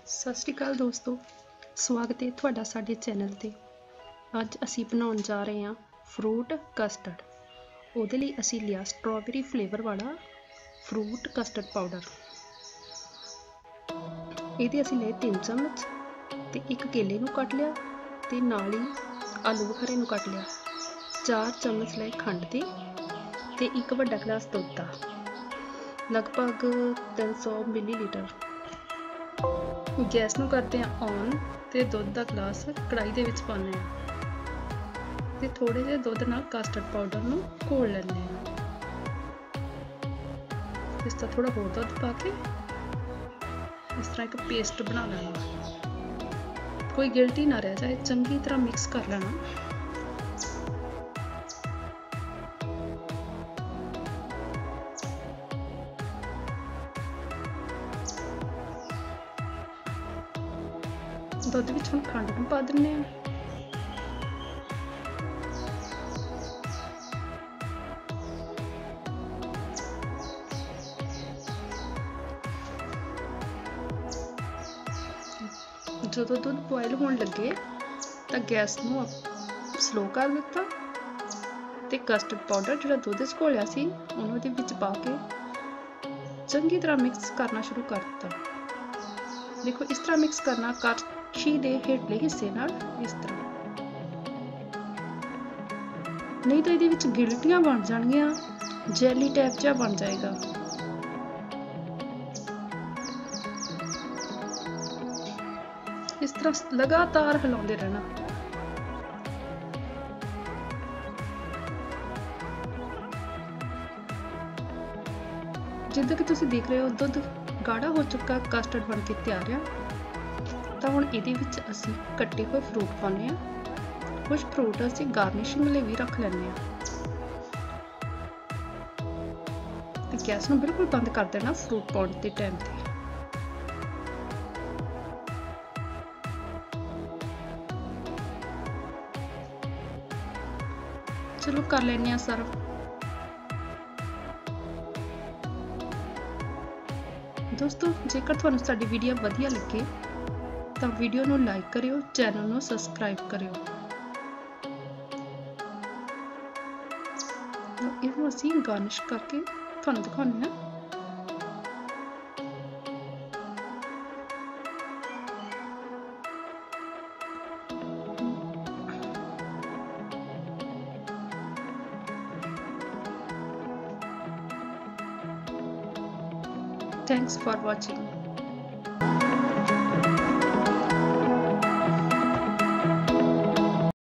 सत श्री अकाल दोस्तों, स्वागत है ਤੁਹਾਡਾ ਸਾਡੇ ਚੈਨਲ ਤੇ। ਅੱਜ ਅਸੀਂ ਬਣਾਉਣ ਜਾ ਰਹੇ ਹਾਂ ਫਰੂਟ ਕਸਟਰਡ। ਉਹਦੇ ਲਈ ਅਸੀਂ ਲਿਆ ਸਟ੍ਰਾਬੇਰੀ ਫਲੇਵਰ ਵਾਲਾ ਫਰੂਟ ਕਸਟਰਡ ਪਾਊਡਰ। ਇਹਦੇ ਅਸੀਂ ਲਏ 3 ਚਮਚ ਤੇ ਇੱਕ ਕੇਲੇ ਨੂੰ ਕੱਟ ਲਿਆ ਤੇ ਨਾਲ ਹੀ ਆਲੂ ਬੁਖਾਰੇ ਨੂੰ ਕੱਟ ਲਿਆ। 4 ਚਮਚ ਲਏ ਖੰਡ ਦੇ ਤੇ ਇੱਕ ਵੱਡਾ ਗਲਾਸ ਦੁੱਧ ਦਾ, ਲਗਭਗ 300 ਮਿਲੀਲੀਟਰ। गैस ਨੂੰ ਕਰਦੇ ਹਾਂ ਔਨ ਤੇ ਦੁੱਧ ਦਾ ਗਲਾਸ ਕੜਾਈ ਦੇ ਵਿੱਚ ਪਾਉਂਦੇ ਹਾਂ ਤੇ ਥੋੜੇ ਜਿਹੇ ਦੁੱਧ ਨਾਲ ਕਸਟਰਡ ਪਾਊਡਰ ਨੂੰ ਘੋਲ ਲੈਂਦੇ ਹਾਂ। ਇਸ ਤਰ੍ਹਾਂ ਥੋੜਾ ਹੋਰ ਦੁੱਧ ਪਾ ਕੇ ਇਸ ਤਰ੍ਹਾਂ ਇੱਕ ਪੇਸਟ ਬਣਾ ਲੈਣਾ। ਕੋਈ ਗਿਲਟੀ ਨਾ ਰਹਿ ਜਾਏ, ਚੰਗੀ ਤਰ੍ਹਾਂ ਮਿਕਸ ਕਰ ਲੈਣਾ। ਦੁੱਧ ਵਿੱਚ ਹੁਣ ਖੰਡ ਨੂੰ ਪਾ ਦਿੰਦੇ ਹਾਂ। ਜਦੋਂ ਦੁੱਧ ਬੋਇਲ ਹੋਣ ਲੱਗੇ ਤਾਂ ਗੈਸ ਨੂੰ ਸਲੋ ਕਰ ਦਿੱਤਾ ਤੇ ਕਸਟਰਡ ਪਾਊਡਰ ਜਿਹੜਾ ਦੁੱਧ 'ਚ ਘੋਲਿਆ ਸੀ ਉਹਨੂੰ ਉਹਦੇ ਵਿੱਚ ਪਾ ਕੇ ਚੰਗੀ ਤਰ੍ਹਾਂ ਮਿਕਸ ਕਰਨਾ ਸ਼ੁਰੂ ਕਰ ਦਿੱਤਾ। ਦੇਖੋ ਇਸ ਤਰ੍ਹਾਂ ਮਿਕਸ ਕਰਨਾ ਕੜਛੀ ਦੇ ਹੇਠਲੇ ਹਿੱਸੇ ਨਾਲ, ਇਸ ਤਰ੍ਹਾਂ, ਨਹੀਂ ਤਾਂ ਇਹਦੇ ਵਿੱਚ ਗਿਲਟੀਆਂ ਬਣ ਜਾਣਗੀਆਂ, ਜੈਲੀ ਟਾਈਪ ਜਿਹਾ ਬਣ ਜਾਏਗਾ। ਇਸ ਤਰ੍ਹਾਂ ਲਗਾਤਾਰ ਹਿਲਾਉਂਦੇ ਰਹਿਣਾ। ਜਿੱਦਾਂ ਕਿ ਤੁਸੀਂ ਦੇਖ ਰਹੇ ਹੋ ਦੁੱਧ ਗਾੜਾ ਹੋ ਚੁੱਕਾ, ਕਸਟਰਡ ਬਣ ਕੇ ਤਿਆਰ ਆ। ਤਾਂ ਹੁਣ ਇਹਦੇ ਵਿੱਚ ਅਸੀਂ ਕੱਟੇ ਹੋਏ ਫਰੂਟ ਪਾਉਂਦੇ ਹਾਂ। ਕੁਝ ਫਰੂਟ ਅਸੀਂ ਗਾਰਨਿਸ਼ਿੰਗ ਲਈ ਵੀ ਰੱਖ ਲੈਂਦੇ ਹਾਂ ਤੇ ਗੈਸ ਨੂੰ ਬਿਲਕੁਲ ਬੰਦ ਕਰ ਦੇਣਾ ਫਰੂਟ ਪਾਉਣ ਦੇ ਟਾਈਮ ਤੇ। ਚਲੋ ਕਰ ਲੈਂਦੇ ਹਾਂ ਸਰਵ। ਦੋਸਤੋ, ਜੇਕਰ ਤੁਹਾਨੂੰ ਸਾਡੀ ਵੀਡੀਓ ਵਧੀਆ ਲੱਗੇ ਤਾਂ ਵੀਡੀਓ ਨੂੰ ਲਾਈਕ ਕਰਿਓ, ਚੈਨਲ ਨੂੰ ਸਬਸਕ੍ਰਾਈਬ ਕਰਿਓ। ਇਹਨੂੰ ਅਸੀਂ ਗਾਰਨਿਸ਼ ਕਰਕੇ ਤੁਹਾਨੂੰ ਦਿਖਾਉਂਦੇ ਹਾਂ। Thanks for watching.